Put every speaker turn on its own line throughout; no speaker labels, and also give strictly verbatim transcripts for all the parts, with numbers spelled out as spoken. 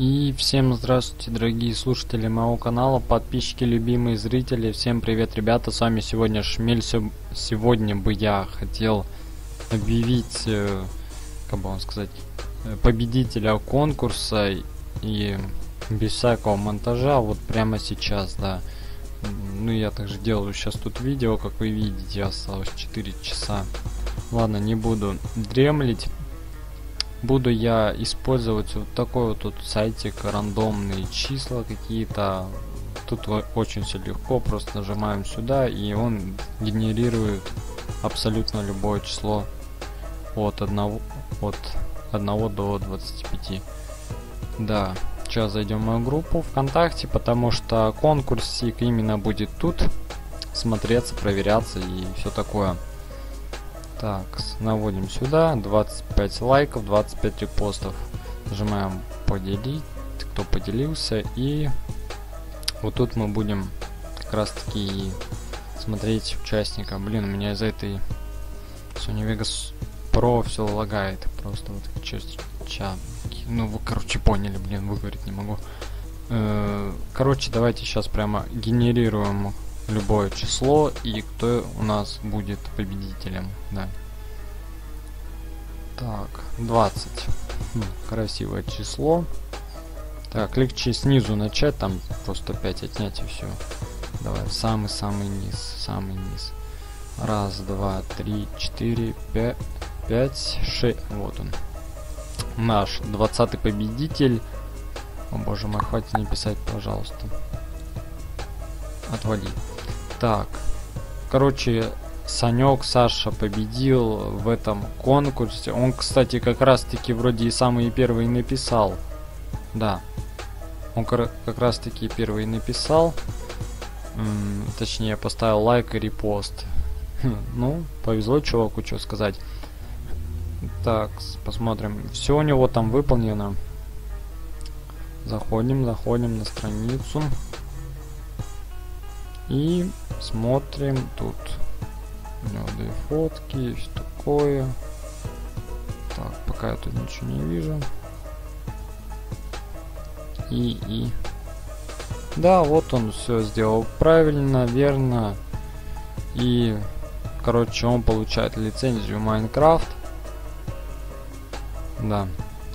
И всем здравствуйте, дорогие слушатели моего канала, подписчики, любимые зрители. Всем привет, ребята, с вами сегодня Шмель. Сегодня бы я хотел объявить, э, как бы вам сказать, победителя конкурса, и без всякого монтажа, вот прямо сейчас, да. Ну, я также делаю сейчас тут видео, как вы видите, осталось четыре часа. Ладно, не буду дремлить. Буду я использовать вот такой вот тут сайтик, рандомные числа какие-то. Тут очень все легко, просто нажимаем сюда, и он генерирует абсолютно любое число от одного, от одного до двадцати пяти. Да, сейчас зайдем в мою группу ВКонтакте, потому что конкурсик именно будет тут смотреться, проверяться и все такое. Так, наводим сюда, двадцать пять лайков, двадцать пять репостов. Нажимаем поделить, кто поделился, и вот тут мы будем как раз таки смотреть участника. Блин, у меня из-за этой Sony Vegas Pro все лагает. Просто вот часть. Ну вы, короче, поняли, блин, выговорить не могу. Короче, давайте сейчас прямо генерируем любое число, и кто у нас будет победителем, да. Так, двадцать. Хм, красивое число. Так, легче снизу начать, там просто пять отнять и все. Давай, самый-самый низ, самый низ. Раз, два, три, четыре, пять, пять, шесть. Вот он. Наш двадцатый победитель. О боже мой, хватит не писать, пожалуйста. Отвали. Так, короче, Санек, Саша победил в этом конкурсе. Он, кстати, как раз таки вроде и самый первый написал. Да, он как раз таки первый написал. М-м, точнее, поставил лайк и репост. Ну, повезло чуваку, что сказать. Так, посмотрим. Все у него там выполнено. Заходим, заходим на страницу. И смотрим тут. У него две фотки, все такое. Так, пока я тут ничего не вижу. И, и. Да, вот он все сделал правильно, верно. И, короче, он получает лицензию Майнкрафт. Да.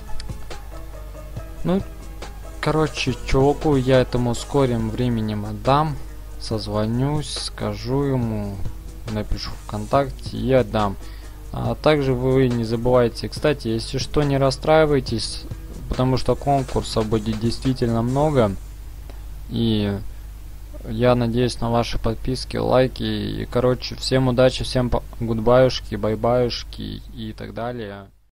Ну, короче, чуваку я этому скорым временем отдам. Созвонюсь, скажу ему, напишу ВКонтакте и отдам. А также вы не забывайте, кстати, если что, не расстраивайтесь, потому что конкурсов будет действительно много. И я надеюсь на ваши подписки, лайки. И, короче, всем удачи, всем гудбаюшки, байбаюшки и так далее.